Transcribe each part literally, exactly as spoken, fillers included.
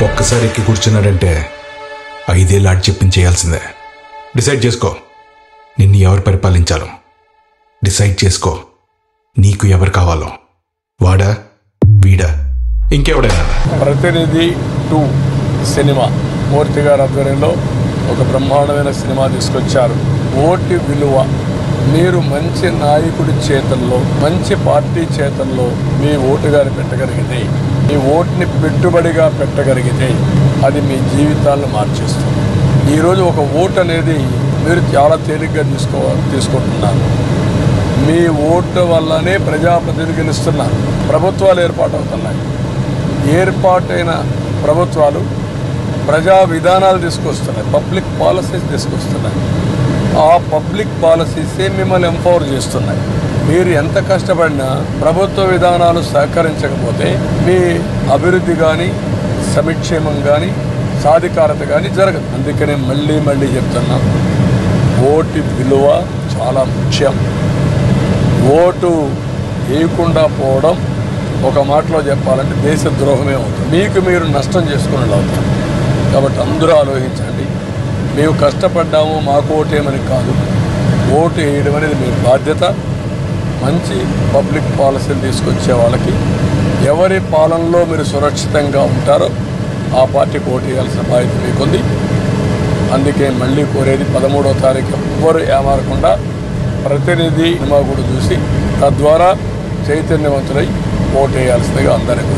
ఒక్కసారి ఎక్కి కూర్చున్నాడంటే ఐదేళ్ళు ఆడి చెప్పించేయాల్సిందే. డిసైడ్ చేసుకో, నిన్ను ఎవరు పరిపాలించాలో. డిసైడ్ చేసుకో, నీకు ఎవరు కావాలో. వాడా, వీడా, ఇంకెవడైనా. ప్రతినిధి టూ సినిమా మూర్తి గారి ఆధ్వర్యంలో ఒక బ్రహ్మాండమైన సినిమా తీసుకొచ్చారు. ఓటు విలువ. మీరు మంచి నాయకుడి చేతల్లో, మంచి పార్టీ చేతల్లో మీ ఓటుగాని పెట్టగలిగితే, మీ ఓటుని పెట్టుబడిగా పెట్టగలిగితే అది మీ జీవితాలను మార్చేస్తుంది. ఈరోజు ఒక ఓటు అనేది మీరు చాలా తేలిగ్గా తీసుకో తీసుకుంటున్నారు. మీ ఓటు వల్లనే ప్రజాప్రతినిధులు గెలుస్తున్నారు. ప్రభుత్వాలు ఏర్పాటు అవుతున్నాయి. ఏర్పాటైన ప్రభుత్వాలు ప్రజా విధానాలు తీసుకొస్తున్నాయి, పబ్లిక్ పాలసీస్ తీసుకొస్తున్నాయి. ఆ పబ్లిక్ పాలసీసే మిమ్మల్ని ఎంపవర్ చేస్తున్నాయి. మీరు ఎంత కష్టపడినా ప్రభుత్వ విధానాలు సహకరించకపోతే మీ అభివృద్ధి కానీ, సంక్షేమం కానీ, సాధికారత కానీ జరగదు. అందుకనే మళ్ళీ మళ్ళీ చెప్తున్నా, ఓటు విలువ చాలా ముఖ్యం. ఓటు వేయకుండా పోవడం ఒక మాటలో చెప్పాలంటే దేశ ద్రోహమే అవుతుంది. మీకు మీరు నష్టం చేసుకునే అవుతారు. కాబట్టి అందరూ ఆలోచించండి. మేము కష్టపడ్డాము, మాకు ఓటేమని కాదు. ఓటు వేయడం అనేది మీ బాధ్యత. మంచి పబ్లిక్ పాలసీలు తీసుకొచ్చే వాళ్ళకి, ఎవరి పాలనలో మీరు సురక్షితంగా ఉంటారో ఆ పార్టీకి ఓటు వేయాల్సిన బాధ్యత మీకుంది. అందుకే మళ్ళీ కోరేది పదమూడవ తారీఖు ఎవ్వరు ఏమారకుండా ప్రతినిధి సినిమా కూడా చూసి తద్వారా చైతన్యవంతులై ఓటు వేయాల్సిందిగా అందరికీ.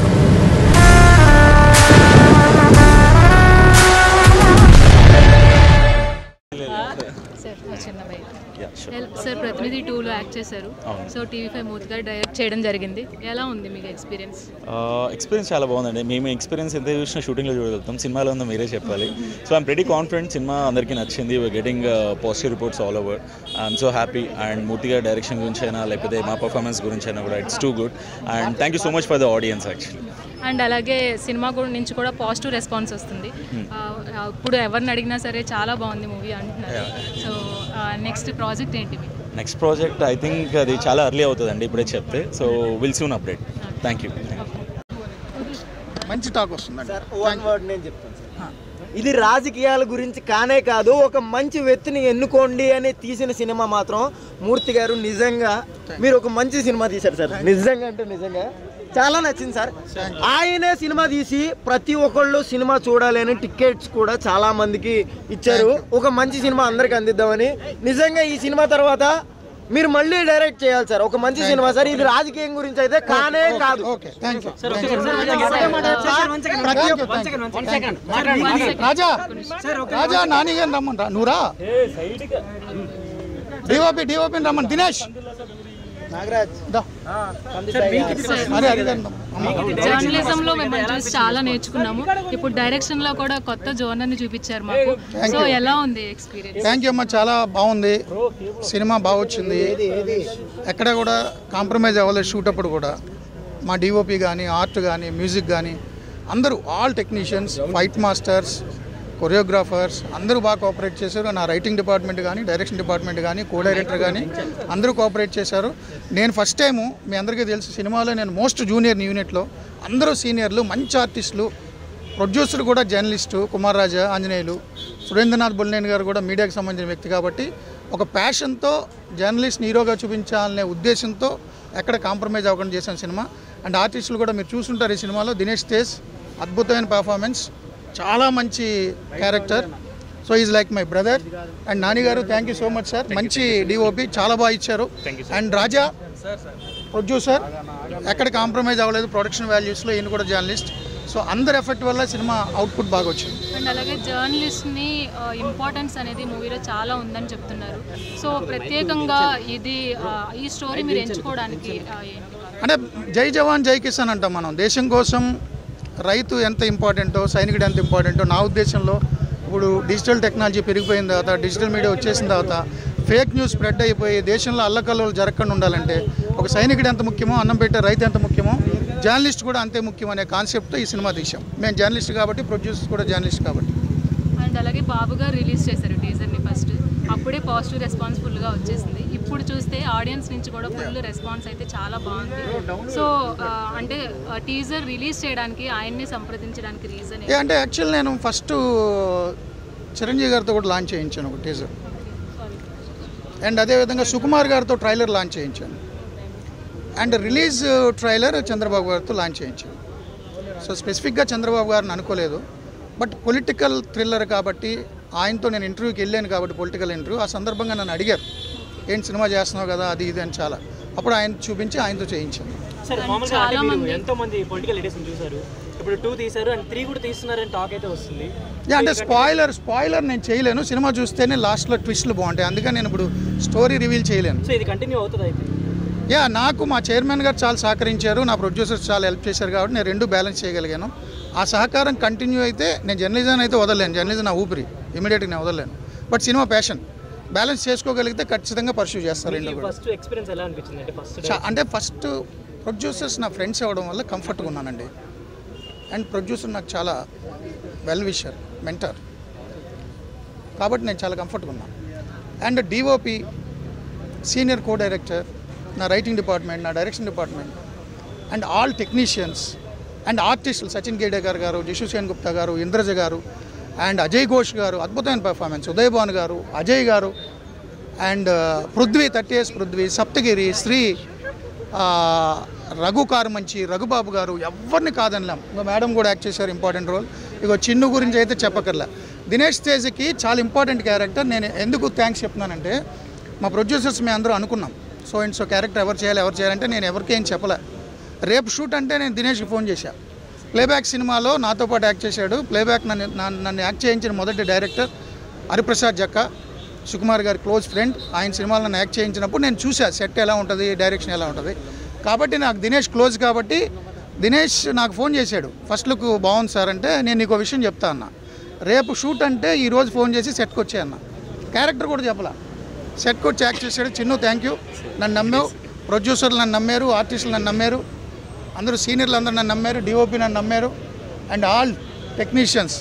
సార్ ప్రతినిధి టూలో యాక్ట్ చేశారు. సో టీవీ ఫైవ్ మూర్తి గారు డైరెక్ట్ చేయడం జరిగింది. ఎలా ఉంది మీకు ఎక్స్పీరియన్స్? ఎక్స్పీరియన్స్ చాలా బాగుందండి. మేము ఎక్స్పీరియన్స్ ఎంత చూసినా షూటింగ్లో చూడగలుగుతాం. సినిమాలో ఉందో మీరే చెప్పాలి. So I'm pretty confident. సినిమా అందరికీ నచ్చింది. We're getting positive reports all over. I'm so happy. And Murthy గారి డైరెక్షన్ గురించి అయినా లేకపోతే మా పర్ఫార్మెన్స్ గురించి అయినా కూడా it's too good. And thank you so much for the audience actually. And అలాగే సినిమా నుంచి కూడా పాజిటివ్ రెస్పాన్స్ వస్తుంది. ఇప్పుడు ఎవరిని అడిగినా సరే చాలా బాగుంది మూవీ అంటున్నారు. సో నెక్స్ట్ ప్రాజెక్ట్ ఏంటి? నెక్స్ట్ ప్రాజెక్ట్ ఐ థింక్ అది చాలా ఎర్లీ అవుతుందండి ఇప్పుడే చెప్తే. So will soon update. Thank you. మంచి టాక్ వస్తుందండి. వన్ వర్డ్ నేను చెప్తాను సార్. ఇది రాజకీయాల గురించి కానే కాదు, ఒక మంచి వ్యక్తిని ఎన్నుకోండి అని తీసిన సినిమా మాత్రం మూర్తి గారు నిజంగా మీరు ఒక మంచి సినిమా తీశారు సార్. నిజంగా అంటే నిజంగా చాలా నచ్చింది సార్. ఆయనే సినిమా తీసి ప్రతి ఒక్కళ్ళు సినిమా చూడాలి అని టికెట్స్ కూడా చాలా మందికి ఇచ్చారు. ఒక మంచి సినిమా అందరికి అందిద్దామని. నిజంగా ఈ సినిమా తర్వాత మీరు మళ్ళీ డైరెక్ట్ చేయాలి సార్. ఒక మంచి సినిమా సార్. ఇది రాజకీయం గురించి అయితే కానే కాదు. రాజా రాజా నాని గారిని రమ్మంటా. నువ్వురా డిఓపి డిఓపిని రమ్మని. దినేష్ జర్నలిజంలో మేము చూసి చాలా నేర్చుకున్నాము. ఇప్పుడు డైరెక్షన్ లో కూడా కొత్త జోనర్ ని చూపించారు మాకు. సో ఎలా ఉంది ఎక్స్పీరియన్స్? థ్యాంక్ యూ అమ్మా. చాలా బాగుంది. సినిమా బాగా వచ్చింది. ఎక్కడ కూడా కాంప్రమైజ్ అవ్వలేదు. షూట్ అప్పుడు కూడా మా డిఓపి కానీ, ఆర్ట్ కానీ, మ్యూజిక్ కానీ అందరూ, all technicians, fight masters, choreographers అందరూ బాగా కోఆపరేట్ చేశారు. నా రైటింగ్ డిపార్ట్మెంట్ కానీ, డైరెక్షన్ డిపార్ట్మెంట్ కానీ, కో డైరెక్టర్ కానీ అందరూ కోఆపరేట్ చేశారు. నేను ఫస్ట్ టైము, మీ అందరికీ తెలుసు, సినిమాలో నేను మోస్ట్ జూనియర్ యూనిట్లో. అందరూ సీనియర్లు, మంచి ఆర్టిస్టులు. ప్రొడ్యూసర్ కూడా జర్నలిస్టు కుమార్ రాజా ఆంజనేయులు. సురేంద్రనాథ్ బొల్లేని గారు కూడా మీడియాకి సంబంధించిన వ్యక్తి. కాబట్టి ఒక ప్యాషన్తో జర్నలిస్ట్ని హీరోగా చూపించాలనే ఉద్దేశంతో ఎక్కడ కాంప్రమైజ్ అవ్వకుండా చేసిన సినిమా. అండ్ ఆర్టిస్టులు కూడా మీరు చూసుంటారు ఈ సినిమాలో. దినేష్ తేజ్ అద్భుతమైన పర్ఫార్మెన్స్, చాలా మంచి character. So is like my brother. And Nani garu thank you so much sir. మంచి డిఓపి, చాలా బాగా ఇచ్చారు. అండ్ రాజా ప్రొడ్యూసర్, ఎక్కడ కాంప్రమైజ్ అవ్వలేదు ప్రొడక్షన్ వాల్యూస్లో. ఈయన కూడా జర్నలిస్ట్. సో అందరి ఎఫెక్ట్ వల్ల సినిమా అవుట్పుట్ బాగా వచ్చింది. అండ్ అలాగే జర్నలిస్ట్ని ఇంపార్టెన్స్ అనేది మూవీలో చాలా ఉందని చెప్తున్నారు. సో ప్రత్యేకంగా ఇది ఈ స్టోరీ మీరు ఎంచుకోవడానికి అంటే జై జవాన్ జై కిసాన్ అంటాం మనం. దేశం కోసం రైతు ఎంత ఇంపార్టెంటో, సైనికుడు ఎంత ఇంపార్టెంటో నా ఉద్దేశంలో ఇప్పుడు డిజిటల్ టెక్నాలజీ పెరిగిపోయిన తర్వాత, డిజిటల్ మీడియా వచ్చేసిన తర్వాత ఫేక్ న్యూస్ స్ప్రెడ్ అయిపోయి దేశంలో అల్లకల్లోలు జరగకుండా ఉండాలంటే ఒక సైనికుడు ఎంత ముఖ్యమో, అన్నం పెట్టే రైతు ఎంత ముఖ్యమో, జర్నలిస్ట్ కూడా అంతే ముఖ్యం అనే కాన్సెప్ట్తో ఈ సినిమా తీసాం. మేము జర్నలిస్ట్ కాబట్టి, ప్రొడ్యూసర్స్ కూడా జర్నలిస్ట్ కాబట్టి. అండ్ అలాగే బాబు గారు రిలీజ్ చేశారు టీజర్ని ఫస్ట్. అప్పుడే పాజిటివ్ రెస్పాన్స్ ఫుల్గా వచ్చేసింది. ఇప్పుడు చూస్తే ఆడియన్స్ నుంచి కూడా ఫుల్ రెస్పాన్స్ అయితే చాలా బాగుంది. సో అంటే టీజర్ రిలీజ్ చేయడానికి ఆయన్ని సంప్రదించడానికి రీజన్ అంటే యాక్చువల్ నేను ఫస్ట్ చిరంజీవి గారితో కూడా లాంచ్ చేయించాను ఒక టీజర్, అండ్ అదేవిధంగా సుకుమార్ గారితో ట్రైలర్ లాంచ్ చేయించాను, అండ్ రిలీజ్ ట్రైలర్ చంద్రబాబు గారితో లాంచ్ చేయించాను. సో స్పెసిఫిక్గా చంద్రబాబు గారిని అనుకోలేదు, బట్ పొలిటికల్ థ్రిల్లర్ కాబట్టి ఆయనతో నేను ఇంటర్వ్యూకి వెళ్ళాను కాబట్టి పొలిటికల్ ఇంటర్వ్యూ, ఆ సందర్భంగా నన్ను అడిగారు ఏంటి సినిమా చేస్తున్నావు కదా అది ఇది అని చాలా, అప్పుడు ఆయన చూపించి ఆయనతో చేయించాను. సార్ మామూలుగా అంటే మీరు ఎంతో మంది పొలిటికల్ లీడర్స్ చూసారు, ఇప్పుడు టూ తీశారు అండ్ త్రీ కూడా తీస్తున్నారని టాక్ అయితే వస్తుంది. అంటే స్పాయిలర్ స్పాయిలర్ నేను చేయలేను, సినిమా చూస్తేనే లాస్ట్లో ట్విస్ట్లు బాగుంటాయి, అందుకని నేను ఇప్పుడు స్టోరీ రివీల్ చేయలేను. సో ఇది కంటిన్యూ అవుతుంది అయితే? యా, నాకు మా చైర్మన్ గారు చాలా సహకరించారు, నా ప్రొడ్యూసర్స్ చాలా హెల్ప్ చేశారు కాబట్టి నేను రెండు బ్యాలెన్స్ చేయగలిగాను. ఆ సహకారం కంటిన్యూ అయితే నేను జర్నలిజం అయితే వదలలేను, జర్నలిజం నా ఊపిరి, ఇమీడియట్గా నేను వదలలేను, బట్ సినిమా ప్యాషన్ బ్యాలెన్స్ చేసుకోగలిగితే ఖచ్చితంగా పర్సూ చేస్తారు రెండు కూడా. ఫస్ట్ ఎక్స్పీరియన్స్ ఎలా అనిపించింది? అంటే ఫస్ట్ అంటే ఫస్ట్ ప్రొడ్యూసర్స్ నా ఫ్రెండ్స్ అవ్వడం వల్ల కంఫర్ట్గా ఉన్నానండి, అండ్ ప్రొడ్యూసర్ నాకు చాలా వెల్ విషర్ మెంటర్ కాబట్టి నేను చాలా కంఫర్ట్గా ఉన్నాను. And DOP, senior co director, నా రైటింగ్ డిపార్ట్మెంట్, నా direction department, and all technicians and ఆర్టిస్టులు సచిన్ గేడేకర్ గారు, జిషు సేన్ గుప్తా గారు, ఇంద్రజ గారు, అండ్ అజయ్ ఘోష్ గారు, అద్భుతమైన performance, Uday Bhan garu, Ajay garu, and Prithvi, thirty years Prithvi, Saptagiri, Shri, Raghu Karumanchi, Raghubabu garu, ఎవరిని కాదనలేం. ఇంకో మేడం కూడా యాక్ట్ చేశారు ఇంపార్టెంట్ రోల్. ఇగో చిన్ను గురించి అయితే చెప్పకర్లా. దినేష్ తేజ్కి చాలా ఇంపార్టెంట్ క్యారెక్టర్. నేను ఎందుకు థ్యాంక్స్ చెప్తున్నానంటే మా ప్రొడ్యూసర్స్ మేము అందరూ అనుకున్నాం సో అండ్ సో క్యారెక్టర్ ఎవరు చేయాలి ఎవరు చేయాలంటే నేను ఎవరికి ఏం చెప్పలే. రేపు షూట్ అంటే నేను దినేష్కి ఫోన్ చేశాను. ప్లేబ్యాక్ సినిమాలో నాతో పాటు యాక్ట్ చేశాడు. ప్లేబ్యాక్ నన్ను నన్ను యాక్ట్ చేయించిన మొదటి డైరెక్టర్ హరిప్రసాద్ జక్క, సుకుమార్ గారి క్లోజ్ ఫ్రెండ్. ఆయన సినిమాలో నన్ను యాక్ట్ చేయించినప్పుడు నేను చూసా సెట్ ఎలా ఉంటుంది, డైరెక్షన్ ఎలా ఉంటుంది. కాబట్టి నాకు దినేష్ క్లోజ్ కాబట్టి దినేష్ నాకు ఫోన్ చేశాడు. ఫస్ట్ లుక్ బాగుంది సార్ అంటే నేను నీకు విషయం చెప్తా అన్న. రేపు షూట్ అంటే ఈరోజు ఫోన్ చేసి సెట్కి వచ్చే అన్న. క్యారెక్టర్ కూడా చెప్పలా, సెట్కి వచ్చి యాక్ట్ చేశాడు. చిన్ను థ్యాంక్ యూ, నన్ను నమ్మావు. ప్రొడ్యూసర్లు నన్ను నమ్మారు, ఆర్టిస్టులు నన్ను నమ్మారు, అందరూ సీనియర్లు అందరూ నన్ను నమ్మారు, డిఓపి నన్ను నమ్మారు, అండ్ ఆల్ టెక్నీషియన్స్,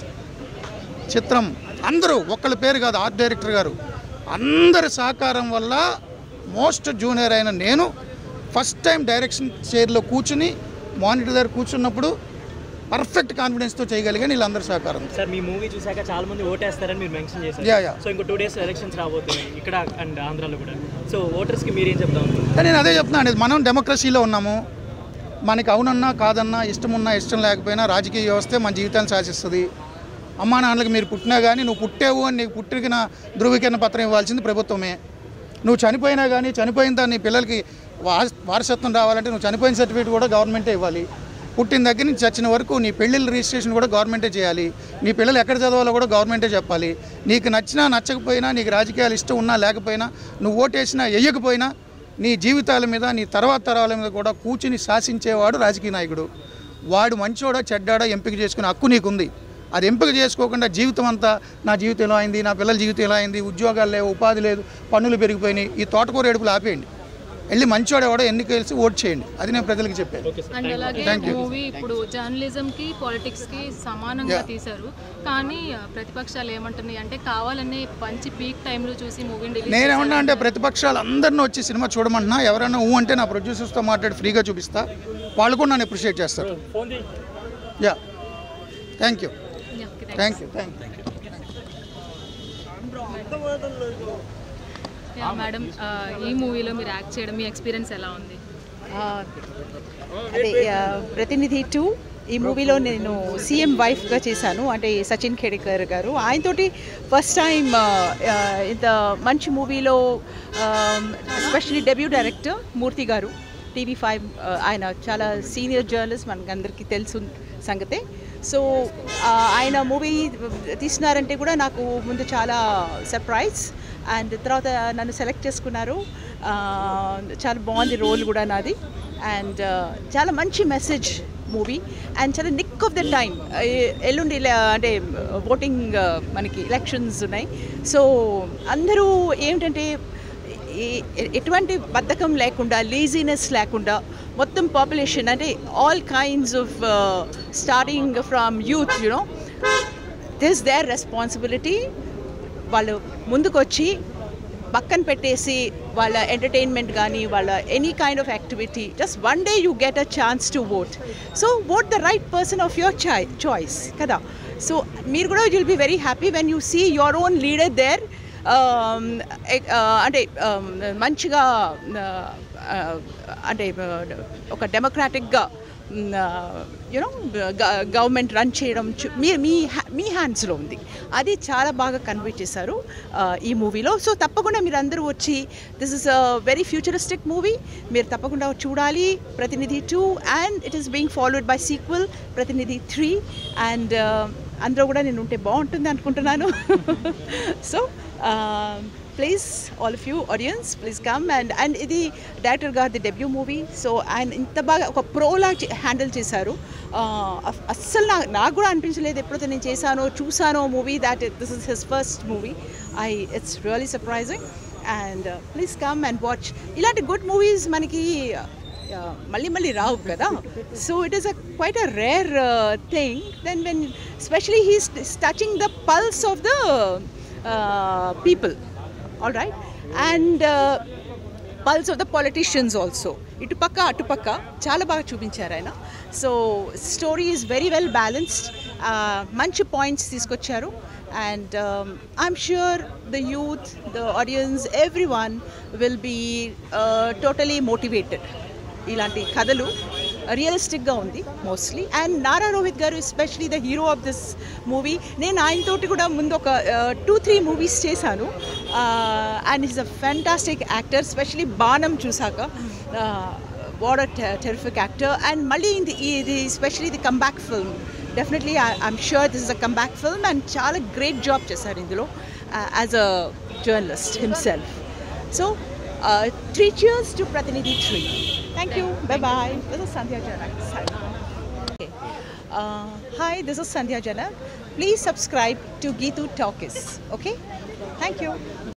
చిత్రం అందరూ ఒక్కళ్ళ పేరు కాదు, ఆర్ట్ డైరెక్టర్ గారు అందరి సహకారం వల్ల మోస్ట్ జూనియర్ అయిన నేను ఫస్ట్ టైం డైరెక్షన్ చైర్లో కూర్చుని మానిటర్ దగ్గర కూర్చున్నప్పుడు పర్ఫెక్ట్ కాన్ఫిడెన్స్తో చేయగలిగాను వీళ్ళందరూ సహకారం. సార్ మీ మూవీ చూసాక చాలా మంది ఓటేస్తారని మీరు మెన్షన్ చేశారు. యా యా సో ఇంకో టూ డేస్ ఎలక్షన్స్ రాబోతున్నాయి ఇక్కడ అండ్ ఆంధ్రాలో కూడా. సో ఓటర్స్కి మీరేం చెప్తాం? నేను అదే చెప్తున్నాను, మనం డెమోక్రసీలో ఉన్నాము. మనకి అవునన్నా కాదన్నా, ఇష్టం ఉన్నా ఇష్టం లేకపోయినా రాజకీయ వ్యవస్థే మన జీవితాన్ని శాసిస్తుంది. అమ్మా నాన్నలకు మీరు పుట్టినా కానీ నువ్వు పుట్టావు అని నీకు పుట్టిన ధృవీకరణ పత్రం ఇవ్వాల్సింది ప్రభుత్వమే. నువ్వు చనిపోయినా కానీ చనిపోయిన దాన్ని నీ పిల్లలకి వారసత్వం రావాలంటే నువ్వు చనిపోయిన సర్టిఫికేట్ కూడా గవర్నమెంటే ఇవ్వాలి. పుట్టిన దగ్గర నుంచి చచ్చిన వరకు నీ పెళ్ళిళ్ళ రిజిస్ట్రేషన్ కూడా గవర్నమెంటే చేయాలి. నీ పిల్లలు ఎక్కడ చదవాలో కూడా గవర్నమెంటే చెప్పాలి. నీకు నచ్చినా నచ్చకపోయినా, నీకు రాజకీయాలు ఇష్టం ఉన్నా లేకపోయినా, నువ్వు ఓటేసినా వేయకపోయినా నీ జీవితాల మీద, నీ తర్వాత తరాల మీద కూడా కూర్చుని శాసించేవాడు రాజకీయ నాయకుడు. వాడు మంచోడా చెడ్డాడా ఎంపిక చేసుకునే హక్కు నీకుంది. అది ఎంపిక చేసుకోకుండా జీవితం అంతా నా జీవితం ఎలా అయింది, నా పిల్లల జీవితం ఎలా అయింది, ఉద్యోగాలు లేవు, ఉపాధి లేదు, పన్నులు పెరిగిపోయినాయి, ఈ తోటకూర ఏడుపులు ఆపేయండి. వెళ్ళి మంచోడు ఎవడో ఎన్నిక కలిసి ఓట్ చేయండి. అది నేను ప్రజలకు చెప్పాను. అండ్ అలాగే మూవీ ఇప్పుడు జర్నలిజంకి పాలిటిక్స్కి సమానంగా తీశారు. కానీ ప్రతిపక్షాలు ఏమంటున్నాయి అంటే కావాలనే మంచి పీక్ టైంలో చూసి మూవీని నేనేమన్నా అంటే ప్రతిపక్షాలు అందరినీ వచ్చి సినిమా చూడమంటున్నా. ఎవరైనా ఊ అంటే నా ప్రొడ్యూసర్స్తో మాట్లాడి ఫ్రీగా చూపిస్తా, వాళ్ళు కూడా నన్ను అప్రిషియేట్ చేస్తారు. Yeah thank you thank you thank you madam, ఈ మూవీలో మీరు యాక్ట్ చేయడం మీ ఎక్స్పీరియన్స్ ఎలా ఉంది? అదే ప్రతినిధి టూ ఈ మూవీలో నేను సీఎం వైఫ్గా చేశాను. అంటే సచిన్ ఖేడేకర్ గారు ఆయనతోటి ఫస్ట్ టైం ఇంత మంచి మూవీలో, ఎస్పెషలీ డెబ్యూ డైరెక్టర్ మూర్తి గారు, టీవీ ఫైవ్ ఆయన చాలా సీనియర్ జర్నలిస్ట్, మనకు అందరికీ తెలుసు సంగతే. సో ఆయన మూవీ తీసినారంటే కూడా నాకు ముందు చాలా సర్ప్రైజ్. అండ్ తర్వాత నన్ను సెలెక్ట్ చేసుకున్నారు. చాలా బాగుంది రోల్ కూడా నాది. అండ్ చాలా మంచి మెసేజ్ మూవీ అండ్ చాలా నిక్ ఆఫ్ ద టైం. ఎల్లుండి అంటే ఓటింగ్ మనకి ఎలక్షన్స్ ఉన్నాయి. సో అందరూ ఏమిటంటే ఎటువంటి బద్ధకం లేకుండా, లేజీనెస్ లేకుండా మొత్తం పాపులేషన్ అంటే all kinds of starting from youth you know this there responsibility. వాళ్ళు ముందుకు వచ్చి పక్కన పెట్టేసి వాళ్ళ ఎంటర్టైన్మెంట్ కానీ వాళ్ళ any kind of activity just one day you get a chance to vote so vote the right person of your choi choice కదా so మీరు కూడా will be very happy when you see your own leader there అంటే మంచిగా అంటే ఒక డెమోక్రాటిక్గా you know government run చేయడం మీ మీ మీ హ్యాండ్స్లో ఉంది అది చాలా బాగా కన్వే చేశారు ఈ మూవీలో సో తప్పకుండా మీరు అందరూ వచ్చి this is a very futuristic movie మీరు తప్పకుండా చూడాలి Prathinidhi two and it is being followed by sequel Prathinidhi three and అందరూ కూడా నేను ఉంటే బాగుంటుంది అనుకుంటున్నాను so please all of you audience please come and and ఇది డైరెక్టర్ గారు ది డెబ్యూ మూవీ సో ఆయన ఇంత బాగా ఒక ప్రోలా హ్యాండిల్ చేశారు అస్సలు నా నాకు కూడా అనిపించలేదు ఎప్పుడైతే నేను చేశానో చూసానో movie that this is his first movie I it's really surprising and please come and watch ఇలాంటి గుడ్ మూవీస్ మనకి మళ్ళీ మళ్ళీ రావు కదా so it is a quite a rare thing then when specially he's touching the pulse of the people all right and pulse of the politicians also ఇటుపక్క అటుపక్క చాలా బాగా చూపించారు ఆయన so story is very well balanced మంచి points తీసుకొచ్చారు and I'm sure the youth the audience every one will be totally motivated ఇలాంటి కథలు రియలిస్టిక్గా ఉంది mostly and Nara Rohit garu especially the hero of this movie నేను ఆయనతోటి కూడా ముందు ఒక టూ త్రీ మూవీస్ చేశాను and is a fantastic actor specially Baanam చూసాక what a terrific actor and మళ్ళీ ఇది ఇది specially the comeback film definitely I'm sure this is a comeback film and చాలా గ్రేట్ జాబ్ చేశారు ఇందులో as a journalist himself so three cheers to Pratinidhi three. Thank you. Bye bye. This is Sandhya Janak. Okay. Uh, hi, this is Sandhya Janak. Please subscribe to Geetu Talkies. Okay? Thank you.